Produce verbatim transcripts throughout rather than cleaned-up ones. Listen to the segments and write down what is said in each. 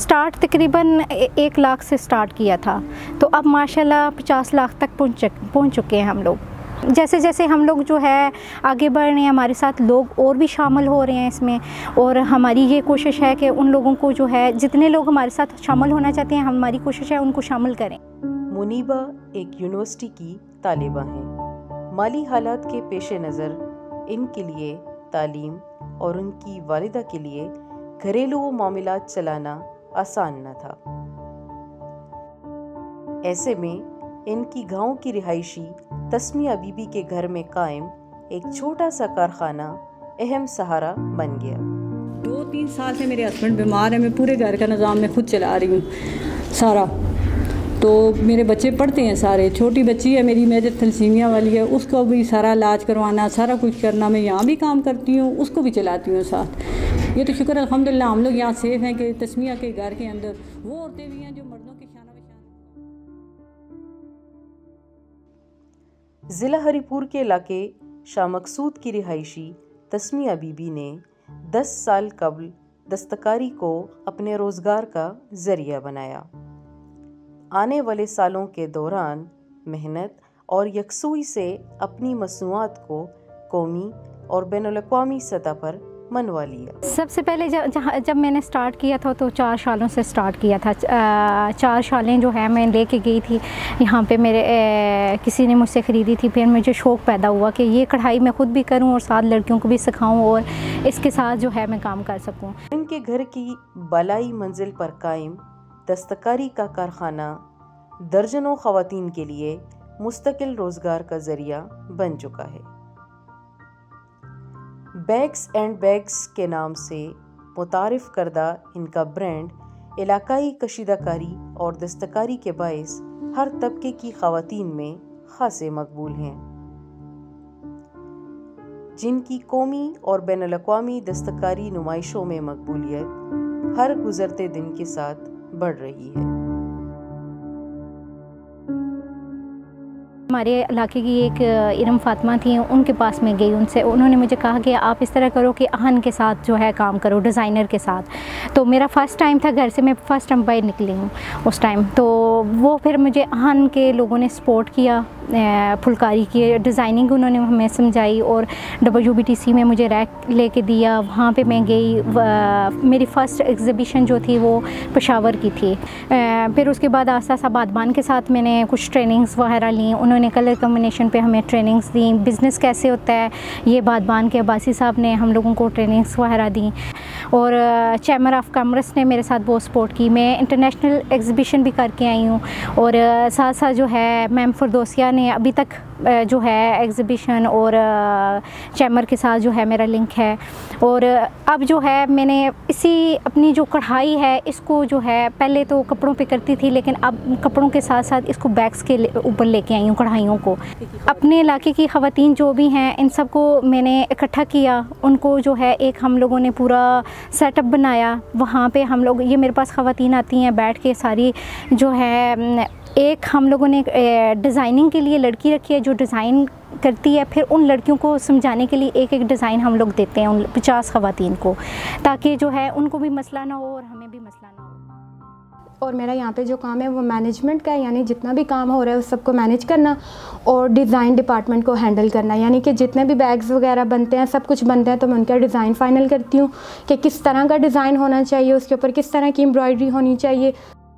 Start तकरीबन एक लाख से स्टार्ट किया था, तो अब माशाल्लाह पचास लाख तक पहुँच पहुँच चुके हैं हम लोग। जैसे जैसे हम लोग जो है आगे बढ़ रहे हैं, हमारे साथ लोग और भी शामिल हो रहे हैं इसमें, और हमारी ये कोशिश है कि उन लोगों को जो है, जितने लोग हमारे साथ शामिल होना चाहते हैं, हमारी कोशिश है उनको शामिल करें। मुनीबा एक यूनिवर्सिटी की तालिबा हैं। माली हालात के पेश नज़र इनके लिए तालीम और उनकी वालिदा के लिए घरेलू मामलात चलाना आसान न था। ऐसे में इनकी गांव की रिहायशी तस्मिया बीबी के घर में कायम एक छोटा सा कारखाना अहम सहारा बन गया। दो तीन साल से मेरे हस्बैंड बीमार हैं, मैं पूरे घर का निज़ाम मैं खुद चला रही हूँ सारा। तो मेरे बच्चे पढ़ते हैं सारे, छोटी बच्ची है मेरी मेजर थैलेसीमिया वाली है, उसको भी सारा इलाज करवाना, सारा कुछ करना। मैं यहाँ भी काम करती हूँ, उसको भी चलाती हूँ साथ। ये तो शुक्र अल्हम्दुलिल्लाह हम लोग यहाँ सेफ हैं कि तस्मिया के घर के अंदर वो औरतें भी हैं जो मर्दों के शाना बशान। ज़िला हरीपुर के इलाके शाह मकसूद की रिहायशी तस्मिया बीबी ने दस साल कबल दस्तकारी को अपने रोज़गार का ज़रिया बनाया। आने वाले सालों के दौरान मेहनत और यकसुई से अपनी मसनूआत को कौमी और बैनुल-अक़वामी सतह पर मनवा लिया। सबसे पहले जब जहाँ जब मैंने स्टार्ट किया था तो चार सालों से स्टार्ट किया था। चार सालें जो है मैं लेके गई थी यहाँ पे, मेरे ए, किसी ने मुझसे ख़रीदी थी। फिर मुझे शौक़ पैदा हुआ कि ये कढ़ाई मैं ख़ुद भी करूँ और साथ लड़कियों को भी सिखाऊँ और इसके साथ जो है मैं काम कर सकूँ। इनके घर की बालाई मंजिल पर कायम दस्तकारी का कारखाना दर्जनों ख़वातीन के लिए मुस्तकिल रोज़गार का ज़रिया बन चुका है। बैग्स एंड बैग्स के नाम से मुतारिफ़ करदा इनका ब्रांड इलाकाई कशीदाकारी और दस्तकारी के बाइस हर तबके की ख़वातीन में खासे मकबूल हैं, जिनकी कौमी और बैनुल-अक़वामी दस्तकारी नुमाइशों में मकबूलियत हर गुज़रते दिन के साथ बढ़ रही है। हमारे इलाके की एक इरम फातिमा थी, उनके पास में गई, उनसे उन्होंने मुझे कहा कि आप इस तरह करो कि आहन के साथ जो है काम करो, डिज़ाइनर के साथ। तो मेरा फ़र्स्ट टाइम था, घर से मैं फ़र्स्ट टाइम बाहर निकली हूँ उस टाइम। तो वो फिर मुझे आहन के लोगों ने सपोर्ट किया, फुलकारी की डिज़ाइनिंग उन्होंने हमें समझाई और डब्ल्यू बी टी सी में मुझे रैक लेके दिया। वहाँ पे मैं गई, मेरी फ़र्स्ट एग्ज़िबिशन जो थी वो पेशावर की थी। फिर उसके बाद आस्ता आस्ता बादबान के साथ मैंने कुछ ट्रेनिंग्स वगैरह ली, उन्होंने कलर कॉम्बिनेशन पे हमें ट्रेनिंग्स दी। बिज़नेस कैसे होता है ये बादबान के अब्बासी साहब ने हम लोगों को ट्रेनिंग्स वगैरह दी, और चैम्बर ऑफ कॉमर्स ने मेरे साथ बहुत सपोर्ट की। मैं इंटरनेशनल एग्ज़िबिशन भी करके आई हूँ, और साथ साथ जो है मैम फरदौसिया ने अभी तक जो है एग्ज़िबिशन और चैम्बर के साथ जो है मेरा लिंक है। और अब जो है मैंने इसी अपनी जो कढ़ाई है इसको जो है पहले तो कपड़ों पे करती थी, लेकिन अब कपड़ों के साथ साथ इसको बैग्स के ऊपर लेके आई हूँ कढ़ाइयों को। अपने इलाके की ख़वातीन जो भी हैं इन सबको मैंने इकट्ठा किया, उनको जो है एक हम लोगों ने पूरा सेटअप बनाया। वहाँ पे हम लोग, ये मेरे पास ख़वातीन आती हैं बैठ के सारी जो है, एक हम लोगों ने डिज़ाइनिंग के लिए लड़की रखी है जो डिज़ाइन करती है, फिर उन लड़कियों को समझाने के लिए एक एक डिज़ाइन हम लोग देते हैं उन पचास ख़वातीन को, ताकि जो है उनको भी मसला ना हो और हमें भी मसला ना हो। और मेरा यहाँ पे जो काम है वो मैनेजमेंट का है, यानी जितना भी काम हो रहा है उस सबको मैनेज करना और डिज़ाइन डिपार्टमेंट को हैंडल करना, यानी कि जितने भी बैग्स वगैरह बनते हैं, सब कुछ बनते हैं तो मैं उनका डिज़ाइन फ़ाइनल करती हूँ कि किस तरह का डिज़ाइन होना चाहिए, उसके ऊपर किस तरह की एम्ब्रॉयडरी होनी चाहिए।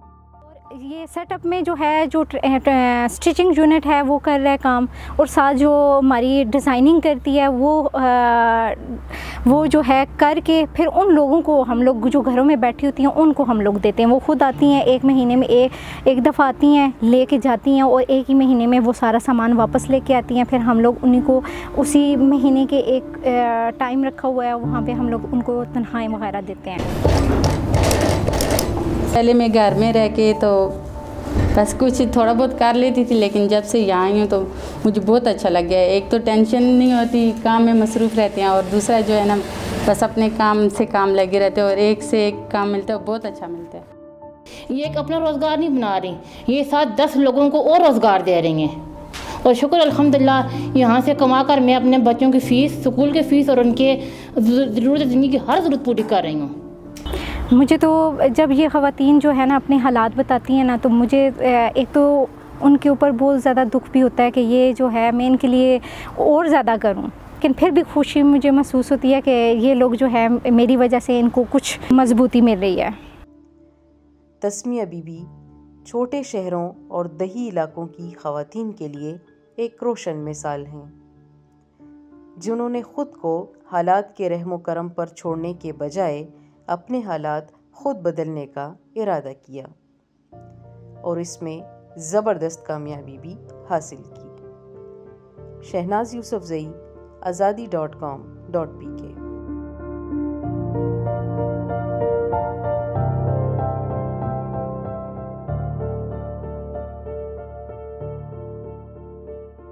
ये सेटअप में जो है जो स्टिचिंग यूनिट है वो कर रहा है काम, और साथ जो हमारी डिज़ाइनिंग करती है वो आ, वो जो है करके फिर उन लोगों को हम लोग जो घरों में बैठी होती हैं उनको हम लोग देते हैं। वो खुद आती हैं, एक महीने में एक एक दफ़ा आती हैं, लेके जाती हैं और एक ही महीने में वो सारा सामान वापस लेके आती हैं। फिर हम लोग उन्हीं को उसी महीने के एक टाइम रखा हुआ है, वहाँ पे हम लोग उनको तनख्वाहें वगैरह देते हैं। पहले मैं घर में रह के तो बस कुछ थोड़ा बहुत कर लेती थी, लेकिन जब से यहाँ आई हूँ तो मुझे बहुत अच्छा लग गया है। एक तो टेंशन नहीं होती, काम में मसरूफ़ रहते हैं, और दूसरा जो है ना बस अपने काम से काम लगे रहते हैं और एक से एक काम मिलता है, बहुत अच्छा मिलता है। ये एक अपना रोज़गार नहीं बना रही, ये साथ दस लोगों को और रोज़गार दे रही हैं। और शुक्र अल्हम्दुलिल्लाह यहाँ से कमा कर मैं अपने बच्चों की फ़ीस, स्कूल की फ़ीस और उनके ज़रूरत ज़िंदगी की हर ज़रूरत पूरी कर रही हूँ। मुझे तो जब ये ख़वातीन जो है ना अपने हालात बताती हैं ना, तो मुझे एक तो उनके ऊपर बहुत ज़्यादा दुख भी होता है कि ये जो है मैं इनके लिए और ज़्यादा करूं, लेकिन फिर भी खुशी मुझे महसूस होती है कि ये लोग जो है मेरी वजह से इनको कुछ मजबूती मिल रही है। तस्मिया बीबी छोटे शहरों और दही इलाकों की ख़वातीन के लिए एक रोशन मिसाल हैं, जिन्होंने ख़ुद को हालात के रहमो करम पर छोड़ने के बजाय अपने हालात ख़ुद बदलने का इरादा किया और इसमें ज़बरदस्त कामयाबी भी हासिल की। शहनाज यूसुफजई, आज़ादी डॉट कॉम डॉट पी के।